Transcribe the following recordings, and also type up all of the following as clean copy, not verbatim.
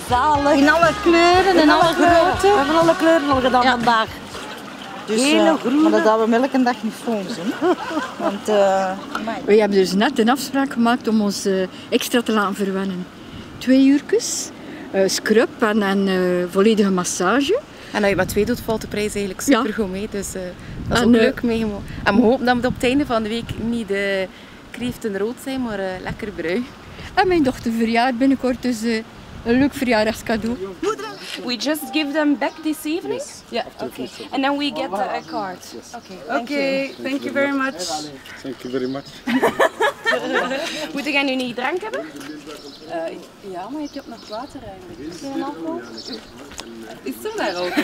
zalig. In alle kleuren en alle grootte. We hebben alle kleuren al gedaan vandaag. Dus, hele groene. maar dat hadden we elke dag niet voor zien. Want, We hebben dus net een afspraak gemaakt om ons extra te laten verwennen. 2 uurtjes, scrub en volledige massage. En als je met 2 doet, valt de prijs eigenlijk super goed mee. Dus dat is En, ook leuk meegemaakt. En we hopen dat we op het einde van de week niet de kreeften rood zijn, maar lekker bruin. En mijn dochter verjaart binnenkort, dus een leuk verjaardagscadeau. We just give them back this evening? Yeah, okay. And then we get a card. Okay, thank you very much. Thank you very much. Moet jij nu niet drank hebben? Ja, maar ik heb nog water eigenlijk. Geen alcohol? Is er daar ook?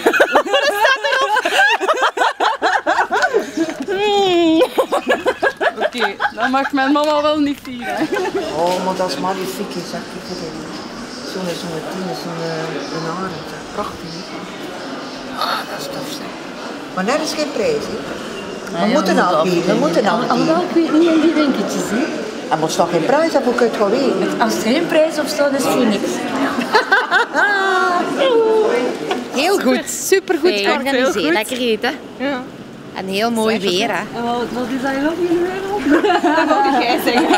Oké, dan mag mijn mama wel niet vieren. oh, maar dat is magnifiek, zeg ik. Zo'n tien, zo'n arend. Prachtig. Ah, dat is tof, zeg. Maar dat is geen prijs, hè? We moeten afbieden, we moeten afbieden. Alhoewel, ik weet niet in die winkeltjes, hè. Er moet toch geen prijs hebben, kun je het wel weten. Als er geen prijs op staat, is het voor niks. Heel goed, super goed georganiseerd. Lekker eten. Ja. En heel mooi weer, hè. Wat is dat nog in de wereld? Dat mag jij zeggen.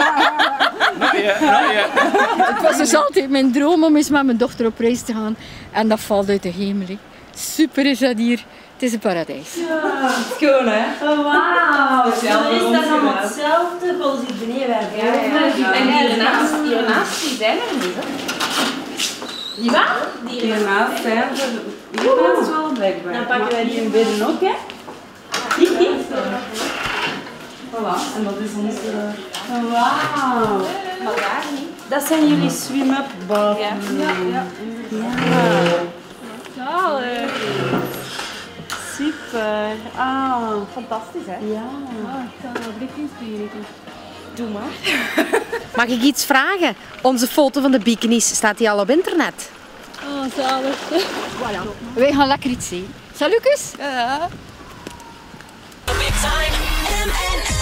Het was dus altijd mijn droom om eens met mijn dochter op reis te gaan. En dat valt uit de hemel. Hè. Super is dat hier. Het is een paradijs. Schoon, hè? Oh, wauw. Is dat allemaal hetzelfde als hier beneden? En hiernaast, die zijn er niet, hè? Die wat? Hiernaast zijn er. Hiernaast wel blijkbaar. Dan pakken wij die in binnen ook, hè? Voilà, en dat is onze... Wauw. Maar daar niet. Dat zijn jullie swim-up baden. Ja. Zalig. Super. Ah. Fantastisch, hè? Ja. Ik ga dat blik inspireren. Doe maar. Mag ik iets vragen? Onze foto van de bikinis, staat die al op internet? Oh, zalig. Voilà. Wij gaan lekker iets zien. Salutjes! Ja. Big time. MNN.